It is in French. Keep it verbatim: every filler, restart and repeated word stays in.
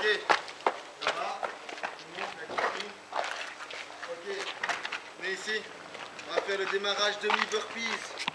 Ok. Ça va? Tout le monde, tu as compris? Ok. Venez ici. On va faire le démarrage demi-burpees.